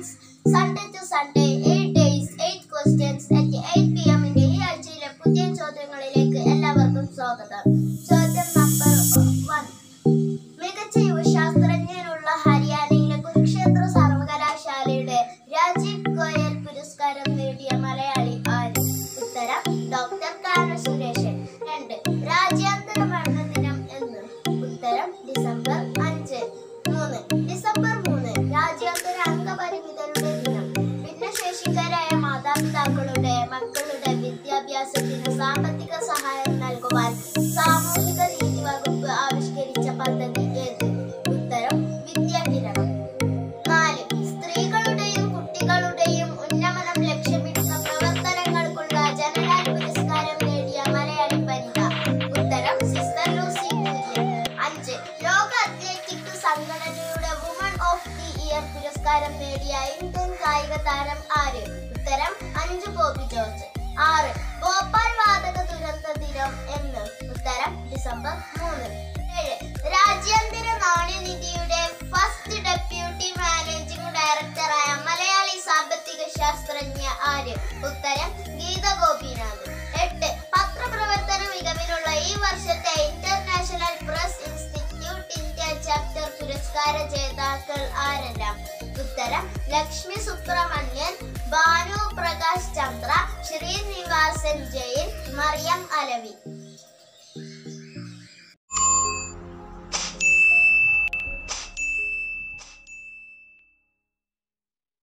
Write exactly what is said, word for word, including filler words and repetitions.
Science, Sunday to Sunday, eight days, eight questions at eight p m ന്റെ ഈ ആഴ്ചയിലെ പുതിയ ചോദ്യങ്ങളിലേക്ക് എല്ലാവർക്കും സ്വാഗതം. ചോദ്യം നമ്പർ one. മികച്ച യുവശാസ്ത്രജ്ഞനുള്ള ഹരിയാനയിലെ കുരുക്ഷേത്ര സർവകലാശാലയുടെ രാജീവ് ഗോയൽ പുരസ്കാരം നേടിയ മലയാളി ആര്? ഉത്തരം ഡോക്ടർ കാന സുരേഷൻ. രണ്ട്. രാജ്യാന്തര മരണ ദിനം എന്ന്? ഉത്തരം ഡിസംബർ അഞ്ച്. മൂന്ന്. ഡിസംബർ മൂന്ന് രാജ്യാന്തര അംഗപരിമിതരുടെ ദിനം. ഭിന്നശേഷിക്കാരായ മാതാപിതാക്കളുടെ മക്കളുടെ വിദ്യാഭ്യാസത്തിന് സാമ്പത്തിക സഹായം നൽകുവാൻ സാമൂഹിക നീതി വകുപ്പ് ആവിഷ്കരിച്ച പദ്ധതി ഏത്? ഉത്തരം വിദ്യാകിരണം. നാല്. സ്ത്രീകളുടെയും കുട്ടികളുടെയും ഉന്നമനം ലക്ഷ്യമിടുന്ന പ്രവർത്തനങ്ങൾക്കുള്ള ജനലാൽ പുരസ്കാരം നേടിയ മലയാളി വനിത? ഉത്തരം സിസ്റ്റർ ലൂസി കുര്യൻ. അഞ്ച്. ലോക അത്ലറ്റിക് സംഘടനയുടെ വുമൺ ഓഫ് ദി ഇയർ പുരസ്കാരം നേടിയ ഇന്ത്യൻ കായിക താരം ആര്? ഉത്തരം അഞ്ജു ബോബി ജോർജ്. ആറ്. ഭോപ്പാൽ വാതക ദുരന്ത ദിനം എന്ന്? ഉത്തരം ഡിസംബർ മൂന്ന്. ഏഴ്. രാജ്യാന്തര നാണ്യനിധിയുടെ ഫസ്റ്റ് ഡെപ്യൂട്ടി മാനേജിംഗ് ഡയറക്ടറായ മലയാളി സാമ്പത്തിക ശാസ്ത്രജ്ഞ ആര്? ഉത്തരം ഗീത ഗോപിനാഥ്. എട്ട്. പത്രപ്രവർത്തന മികവിനുള്ള ഈ വർഷത്തെ international press institute India chapter പുരസ്കാര ജേതാക്കൾ ആരെല്ലാം? ഉത്തരം ലക്ഷ്മി സുബ്രഹ്മണ്യൻ, ഭാനു പ്രകാശ് ചന്ദ്ര, ശ്രീനിവാസൻ ജെയിൻ, മറിയം അലവി.